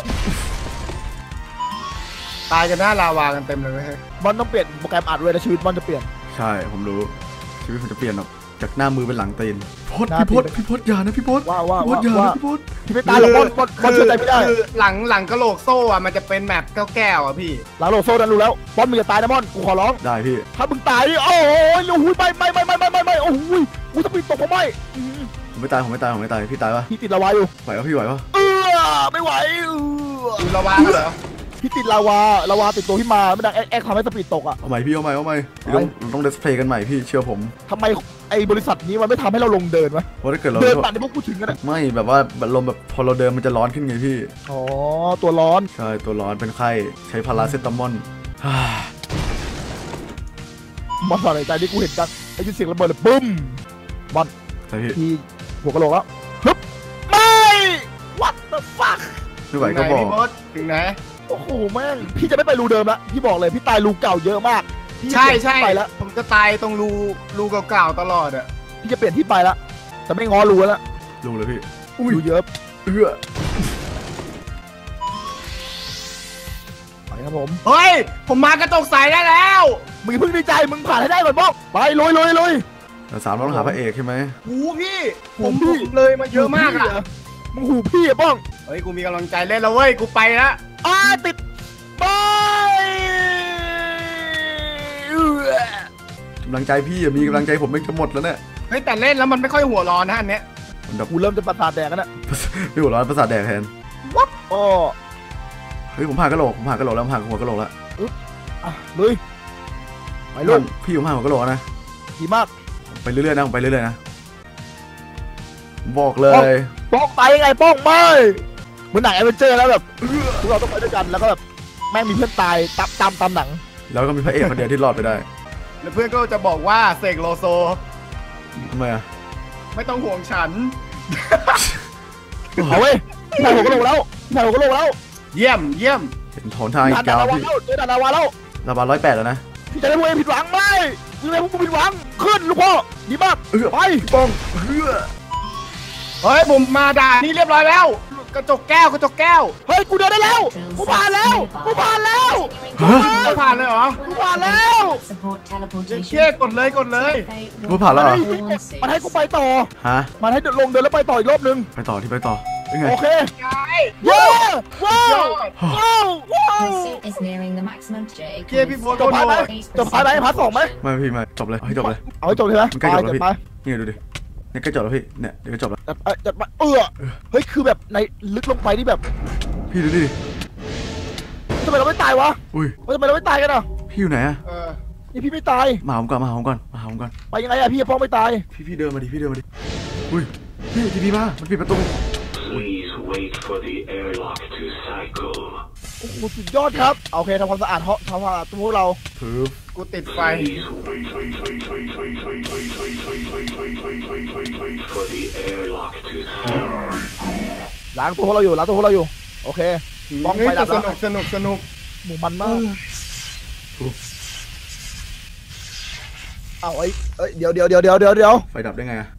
ตายกันหน้าลาวากันเต็มเลยเว้ยมอนต้องเปลี่ยนโปรแกรมอัดด้วยนะชีวิตมอนจะเปลี่ยนใช่ผมรู้ชีวิตผมจะเปลี่ยนหรอกจากหน้ามือเป็นหลังตีนพดหน้าพี่พดตีนพี่พดอย่านะพี่พดว่าว่าพี่พดอย่าว่านะพี่พดพี่ไม่ตายหรอกมอนมอนมอนเชื่อใจไม่ได้คือหลังหลังกระโหลกโซ่อะมันจะเป็นแมปแก้วๆอ่ะพี่หลังโลโซ่นั้นรู้แล้วมอนมึงจะตายนะมอนกูขอร้องได้พี่ถ้ามึงตายนี่โอ้ยโอ้โหไม่ไม่ไม่ไม่ไม่ไม่ไม่โอ้โหกูจะปีนตกผมไม่อื้อผมไม่ตายผมไม่ตายผมไม่ตายพี่ตายปะพี่ติดลาวาอยู่ไหวปะพี่ไหวปะเออไม่ไหวเออดูลาวาเหรอพี่ติดลาวาลาวาติดตัวพี่มาไม่ดังแอ๊กแอ๊กทำให้สปีดตกอ่ะเอาใหม่พี่เอาใหม่เอาใหม่เราต้องเราต้องเดสเพลย์กันใหม่พี่เชื่อผมทำไมไอ้บริษัทนี้มันไม่ทำให้เราลงเดินวะเพราะถ้าเกิดเราเดินป่านในพวกกูถึงกันอะไม่แบบว่าลมแบบพอเราเดินมันจะร้อนขึ้นไงพี่อ๋อตัวร้อนใช่ตัวร้อนเป็นไข้ใช้พาราเซตามอลฮ่ามอนถอนหายใจที่กูเห็นกันไอ้ยินเสียงระเบิดเลยบึ้มมอนใช่พี่ทีหัวกะโหลกแล้วฮึบไม่ what the fuck ไม่ไหวก็บอกถึงไหนพี่มดถึงไหนโอ้โหแม่งพี่จะไม่ไปรูเดิมละพี่บอกเลยพี่ตายรูเก่าเยอะมากพี่จะใช่เปลี่ยนใช่ที่ไปแล้วผมจะตายตรงรูรูเก่าๆตลอดอ่ะพี่จะเปลี่ยนที่ไปละจะไม่งอรูแล้วรูเลยพี่รูเยอะเอื้อไปครับผมเฮ้ยผมมากระจกใสได้แล้วมึงเพิ่งดีใจมึงผ่านให้ได้ก่อนบ้องไปลุยลุยลุยแต่สามเราต้องหาพระเอกใช่ไหมหูพี่ผมพี่เลยมาเยอะมากอ่ะมึงหูพี่อะบ้องเฮ้ยกูมีกำลังใจเล่นแล้วเว้ยกูไปละอ้าติดไปกำลังใจพี่มีกำลังใจผมไม่จะหมดแล้วเนี่ยเฮ้ยแต่เล่นแล้วมันไม่ค่อยหัวร้อนนะอันเนี้ยกูเริ่มจะประสาทแดกแล้วนะพี่หัวร้อนประสาทแดกแทนวับโอ้เฮ้ยผมผ่านกระโหลกผมผ่านกระโหลกแล้วผ่านหัวกระโหลกแล้วอ่ะลุยไปลุยพี่ผมผ่านหัวกระโหลกนะดีมากไปเรื่อยๆนะผมไปเรื่อยๆนะบอกเลยป้องไปไงป้องไม่เหมือนหนังแอดเวนเจอร์แล้วแบบพวกเราต้องไปด้วยกันแล้วก็แบบแม่งมีเพื่อนตายตามตามตามหนังแล้วก็มีพระเอกคนเดียวที่รอดไปได้แล้วเพื่อนก็จะบอกว่าเสกโลโซทำไมอ่ะไม่ต้องห่วงฉันเอาเว้ยนายหัวกระโหลกแล้วนายหัวกระโหลกแล้วเยี่ยมเยี่ยมเห็นถอนทางอีกยาวพี่เจอดานาวาแล้วดาวาร้อยแปดแล้วนะพี่จะได้พวกเองผิดหวังไหมยังไงพวกกูผิดหวังขึ้นลูกพ่อดีมากไปป้องเฮ้ยเฮ้ยผมมาด่านี่เรียบร้อยแล้วกระจกแก้วกระจกแก้วเฮ้ยกูเดินได้แล้วกูผ่านแล้วกูผ่านแล้วผ่านเลยเหรอกูผ่านแล้วเชี่ยกดเลยกดเลยกูผ่านแล้วมันให้กูไปต่อฮะมันให้ลงเดินแล้วไปต่ออีกรอบนึงไปต่อที่ไปต่อโอเคว้าวว้าวว้าวว้าวเชี่ยพี่โบจบพาร์ทไหมจบพาร์ทไหนพาร์ทสองไหมไม่พี่ไม่จบเลยให้จบเลยเอาให้จบเลยไหมมันใกล้จบแล้วพี่นี่ดูดิเนี่ยใกล้จบแล้วพี่เนี่ยเดี๋ยวจบแล้วจะมาเออเฮ้ยคือแบบในลึกลงไปที่แบบพี่ดูดิทำไมเราไม่ตายวะอุ้ยทำไมเราไม่ตายกันอ่ะพี่อยู่ไหนอ่ะนี่พี่ไม่ตายมาผมก่อนมาผมก่อนมาผมก่อนไปยังไงอะพี่พ่อไม่ตายพี่พี่เดินมาดิพี่เดินมาดิอุ้ยพี่ทีพีมามันปิดประตูโอ้โหสุดยอดครับโอเคทำความสะอาดห้องทำความสะอาดตัวเราถือกูติดไฟล้างตัวเราอยู่ล้างตัวเราอยู่โอเคบ้องไฟดับสนุกสนุกสนุกหมูมันมากเอาไอ้เอ้ยเดี๋ยวเดี๋ยวเดี๋ยวเดี๋ยวเดี๋ยวเดี๋ยวไฟดับได้ไงอะ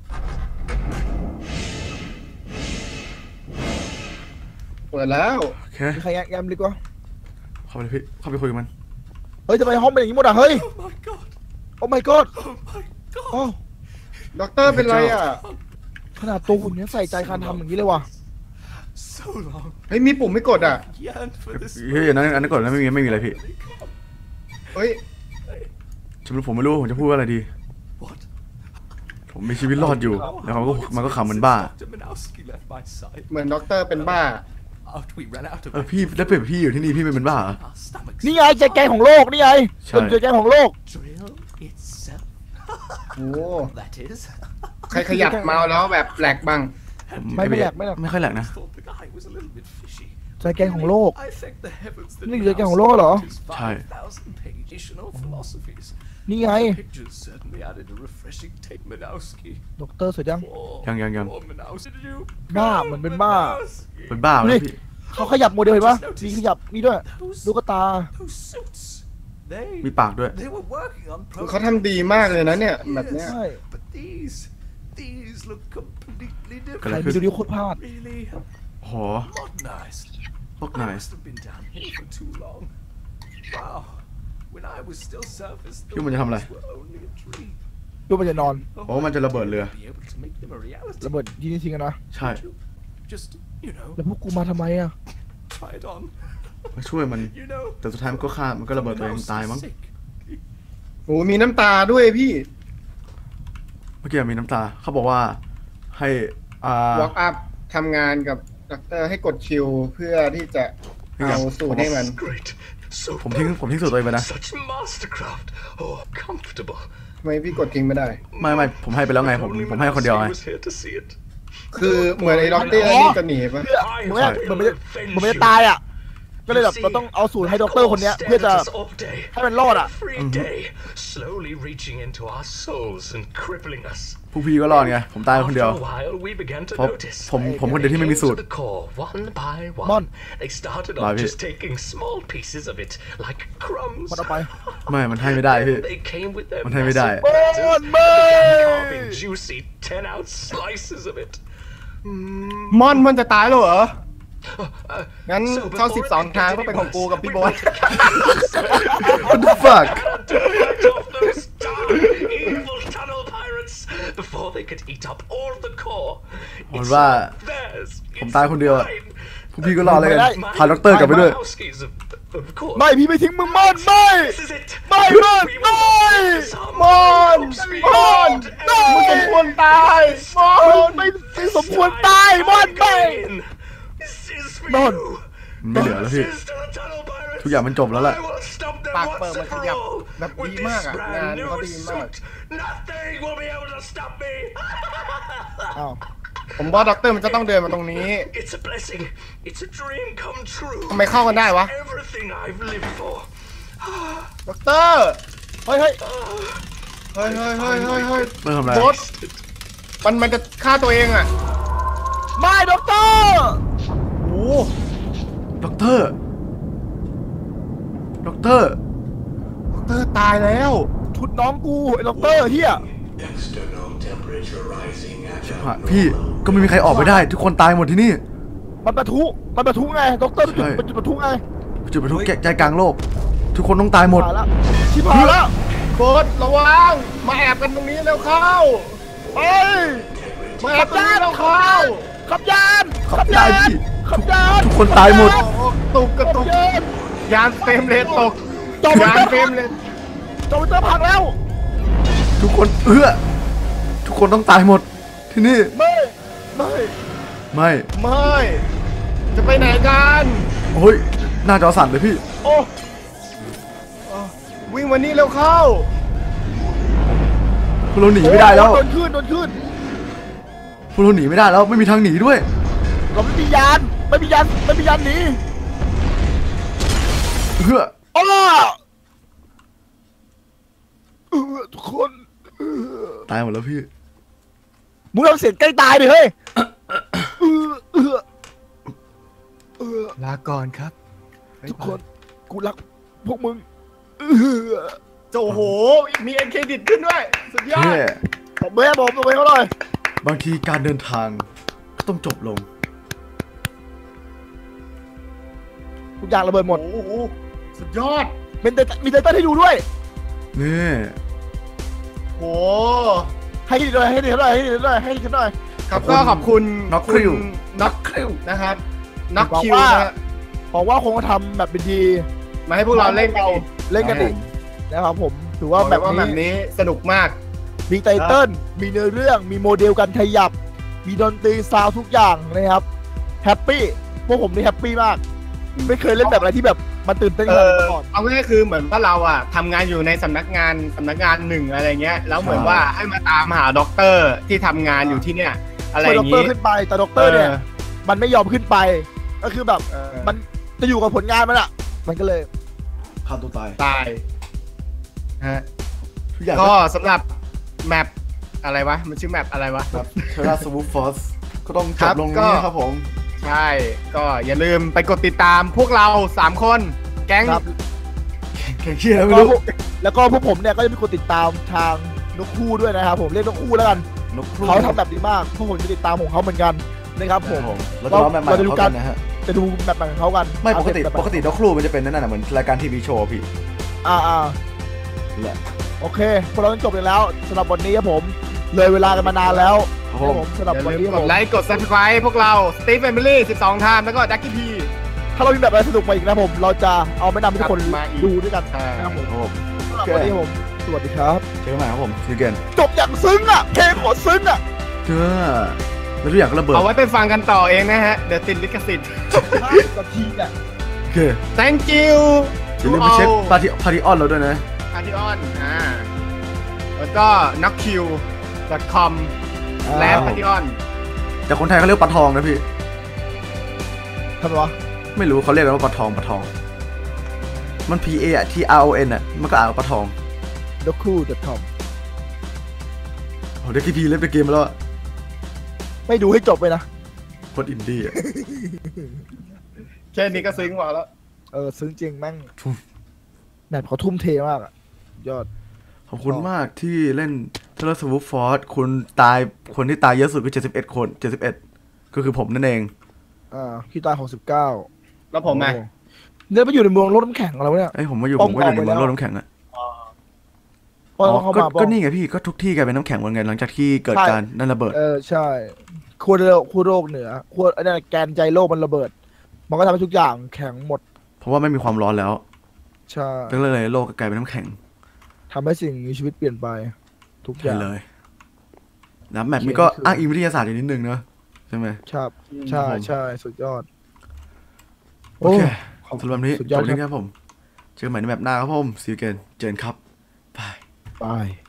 เปิดแล้วโอเคใครแง้มดีกว่าเข้าไปเลยพี่เข้าไปคุยกับมันเฮ้ยทำไมห้องเป็นอย่างนี้หมดอะเฮ้ยโอ้ my god โอ้ด็อกเตอร์เป็นไรอะขนาดตัวหุ่นยังใส่ใจการทำอย่างนี้เลยว่ะเฮ้ยมีปุ่มไม่กดอ่ะเฮ้ยอันนั้นอันนั้นกดแล้วไม่มีไม่มีอะไรพี่เฮ้ยฉันผมไม่รู้ผมจะพูดว่าอะไรดีผมมีชีวิตรอดอยู่แล้วเขาก็มันก็ขำเหมือนบ้าเหมือนด็อกเตอร์เป็นบ้าเออพี่แล้วเป็นพี่อยู่ที่นี่พี่ไม่เป็นบ้านี่ไงใจแกงของโลกนี่ไงเป็นใจแกงของโลกโอ้ใครขยับเมาส์แล้วแบบแหลกบ้างไม่ไม่แหลกไม่แหลกไม่ค่อยแหลกนะใจแกงของโลกนี่ใจแกงของโลกเหรอใช่นี่ไงด็อกเตอร์สุดยังยังยังยังบ้าเหมือนเป็นบ้าเป็นบ้าเลยพี่เขาขยับโมเดลเห็นปะมีขยับนี่ด้วยลูกตามีปากด้วยเขาทำดีมากเลยนะเนี่ยแบบเนี้ยใครไปดูดิโคตรพลาดโหพวกนายพี่มันจะทำอะไรพี่มันจะนอนโอ้มันจะระเบิดเรือระเบิดยิงทิ้งกันนะใช่แล้วพวกกูมาทำไมอ่ะมาช่วยมันแต่สุดท้ายมันก็ฆ่ามันก็ระเบิดตัวเองตายมั้งโอ้มีน้ำตาด้วยพี่เมื่อกี้มีน้ำตาเขาบอกว่าให้อ่า walk up ทำงานกับด็อกเตอร์ให้กดคิวเพื่อที่จะเอาสูตรให้มันผมทิ้งผมทิ้งสูตรตัวเองไปนะทำไมพี่กดทิ้งไม่ได้ไม่ไม่ผมให้ไปแล้วไงผมผมให้คนเดียวไงคือเหมือนไอ้ด็อกเตอร์นี่จะหนีป่ะเหมือนเหมือนมันจะมันจะตายอ่ะก็เลยแบบเราต้องเอาสูตรให้ด็อกเตอร์คนนี้เพื่อจะให้มันรอดอ่ะผู้พี่ก็รอดไงผมตายคนเดียวเพราะผมผมคนเดียวที่ไม่มีสูตรมอนมาพี่มันเอาไปไม่มันให้ไม่ได้พี่มันให้ไม่ได้มอนไม่มอนมันจะตายเหรองั้นเข้าสิบสองทางก็เป็นของกูกับพี่โบ๊ท What the fuckมันว่าผมตายคนเดียวพวกพี่ก็รอเลยกันพาด็อกเตอร์กลับไปด้วยไม่พี่ไม่ทิ้งมึงมอนไม่ไม่มอนไม่มอนมอนมึงสมควรตายมอนไม่ไม่สมควรตายมอนไม่มอนไม่เหลือแล้วพี่ทุกอย่างมันจบแล้วแหละปากเปิดมันขยับแบบดีมากอ่ะงานเขาดีมากผมว่าด็อกเตอร์มันจะต้องเดินมาตรงนี้ทำไมเข้ากันได้วะด็อกเตอร์เฮ้ยเฮ้ยเฮ้ยเฮ้ยเฮ้ยเฮ้ยเฮ้ยไม่ทำไรโบ๊ทมันมันจะฆ่าตัวเองอ่ะไม่ด็อกเตอร์โอ้ด็อกเตอร์ด็อกเตอร์ด็อกเตอร์ตายแล้วชุดน้องกูไอ้ด็อกเตอร์เฮียพี่ก็ไม่มีใครออกไปได้ทุกคนตายหมดที่นี่มันประทุมันประทุไงด็อกเตอร์จุดจุดประทุไงจุดประทุใจกลางโลกทุกคนต้องตายหมดชิบหายแล้วโบ๊ทระวังมาแอบกันตรงนี้แล้วเข้าเอ้ยมาแอบตรงนี้แล้วเข้าขับยานขับยานขับยานทุกคนตายหมดตกกระตุกยานเฟรมเลนตกยานเฟรมเลนจอมเตอร์พังแล้วทุกคนเอื้อทุกคนต้องตายหมดที่นี่ไม่ไม่ไม่ไม่จะไปไหนกันโอ้ยหน้าจอสั่นเลยพี่โอ้วิ่งวันนี้เร็วเข้าพวกเราหนีไม่ได้แล้วโดนขึ้นโดนขึ้นพวกเราหนีไม่ได้แล้วไม่มีทางหนีด้วยเราไม่มียานไม่มียานไม่มียานหนีเฮ้ออ้อทุกคนตายหมดแล้วพี่มึงทำเสียงใกล้ตายดิเฮ้ยลาก่อนครับทุกคนกูรักพวกมึงโอ้โหมีเอ็นเครดิตขึ้นด้วยสุดยอดผมไม่ให้ผมตรงนี้เขาเลยบางทีการเดินทางก็ต้องจบลงทุกอย่างระเบิดหมดโอ้โหสุดยอดเป็นมีไตเติ้ลให้ดูด้วยนี่โอ้ให้ดีเลยให้ดีหน่อยให้ดีหน่อยให้ดีหน่อยครับก็ขอบคุณน็อกคิวน็อกคิวนะครับน็อกคิวนะบอกว่าคงทำแบบเป็นดีมาให้พวกเราเล่นกันเล่นกันอีกนะครับผมถือว่าแบบนี้สนุกมากมีไตเติ้ลมีเนื้อเรื่องมีโมเดลการขยับมีดนตรีซาวทุกอย่างนะครับแฮปปี้พวกผมนี่แฮปปี้มากไม่เคยเล่นแบบอะไรที่แบบมันตื่นเต้นขนาดนี้มาก่อนเอาง่ายๆคือเหมือนว่าเราอ่ะทำงานอยู่ในสำนักงานสำนักงานหนึ่งอะไรเงี้ยแล้วเหมือนว่าให้มาตามหาด็อกเตอร์ที่ทำงานอยู่ที่เนี่ยอะไรอย่างงี้ด็อกเตอร์ขึ้นไปแต่ด็อกเตอร์เนี่ยมันไม่ยอมขึ้นไปก็คือแบบมันจะอยู่กับผลงานมันอ่ะมันก็เลยฆ่าตัวตายตายฮะก็สำหรับแมปอะไรวะมันชื่อแมปอะไรวะครับเทราสวูฟฟอสก็ต้องจบลงนี้ครับผมใช่ก็อย่าลืมไปกดติดตามพวกเราสามคนแก๊งแก๊งเชียร์ไม่รู้แล้วก็พวกผมเนี่ยก็จะมีคนติดตามทางนกคู่ด้วยนะครับผมเรียกนกคู่แล้วกันเขาทำแบบดีมากพวกผมจะติดตามของเขาเหมือนกันนะครับผมเราจะดูกันนะฮะจะดูแบบของเขากันไม่ปกติปกตินกคู่มันจะเป็นนั่นน่ะเหมือนรายการทีวีโชว์พี่อ่าอ่าแหละโอเคพวกเราจบไปแล้วสำหรับวันนี้ครับผมเลยเวลากันมานานแล้วผมสำหรับวันนี้กดไลค์กด ซับสไครบ์ พวกเรา Steve Family สิบสอง ไทม์ แล้วก็ ดักกี้ พีถ้าเรามีแบบอะไรสนุกมาอีกนะผมเราจะเอาแนะนำให้ทุกคนดูด้วยกันนะครับผมสำหรับวันนี้ผมสวัสดีครับเจอกันใหม่ครับผมซีเกนจบอย่างซึ้งอ่ะเพลงขอซึ้งอ่ะเจอแล้วทุกอย่างก็ระเบิดเอาไว้ไปฟังกันต่อเองนะฮะเดี๋ยวติดลิขสิทธิ์กับทีอ่ะโอเค thank you อย่าลืมไปเช็คพาร์ตี้พาร์ตี้ออนเราด้วยนะพาร์ตี้ออนอ่าแล้วก็ น็อกคิว ดอท คอม และพาร์ตี้ออนแต่คนไทยเขาเรียกปลาทองนะพี่ทำไมวะไม่รู้เขาเรียกกันว่าปลาทองปลาทองมัน P A อะ T R O N อะมันก็อ่านว่าปลาทองด็อกคูดอทคอมโอ้เด็กพีเล่นในเกมมาแล้วอะไม่ดูให้จบเลยนะโคตรอินดี้อะแค่นี้ก็ซึ้งกว่าแล้วเออซึ้งจริงแม่งแมปเขาทุ่มเทมากอะยอดขอบคุณมากที่เล่นเทเลสวูฟฟอร์ดคุณตายคนที่ตายเยอะสุดก็เจ็ดสิบเอ็ดคนเจ็ดสิบเอ็ดก็คือผมนั่นเองอ่าพี่ตายหกสิบเก้าแล้วผมไงเดินไปอยู่ในเมืองรถน้ำแข็งอะไรวะเนี่ยไอ้ผมมาอยู่ผมก็อยู่ในเมืองรถน้ำแข็งอะก็นี่ไงพี่ก็ทุกที่กลายเป็นน้ำแข็งหมดไงหลังจากที่เกิดการนั่นระเบิดเออใช่ขั้วโลกขั้วโลกเหนือขั้วไอ้นั่นแกนใจโลกมันระเบิดมันก็ทำให้ทุกอย่างแข็งหมดเพราะว่าไม่มีความร้อนแล้วใช่ก็เลยโลกกลายเป็นน้ำแข็งทำให้สิ่งมีชีวิตเปลี่ยนไปทุกอย่างเลยนะแมปนี้ก็อ้างอิงวิทยาศาสตร์อยู่นิดนึงเนอะใช่ไหมครับใช่ใช่สุดยอดโอเคสำหรับนี้จบนี้ครับผมเจอกันใหม่ในแมปหน้าครับผมซีเกนเจนครับบายบาย